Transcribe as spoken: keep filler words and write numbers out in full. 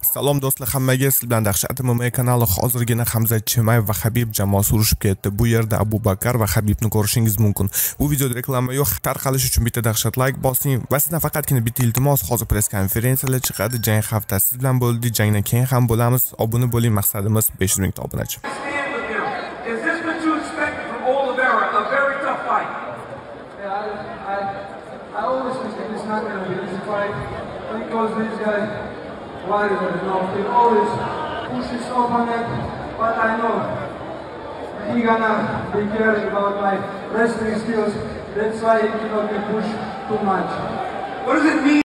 Salom do'stlar, hammaga sizlar bilan Dahshat M M A kanali. Hozirgina Hamza Chimayev va Habib jamoasi urushib ketdi. Bu yerda Abu Bakar va Habibni ko'rishingiz mumkin. Bu videoda reklama yo'q. Tarqalish uchun bitta dahshat like bosing va sizdan faqatgina bitta iltimos, hozir press konferensiyalar chiqadi. Jang haftasi siz bilan bo'ldi. Jangdan keyin ham bo'lamiz. Obuna bo'ling, maqsadimiz besh yuz ming ta obunachi. I always think it's not going to be an easy fight because these guys, warriors, you know, they always push his opponent, but I know he gonna be caring about my wrestling skills. That's why he cannot be pushed too much. What does it mean?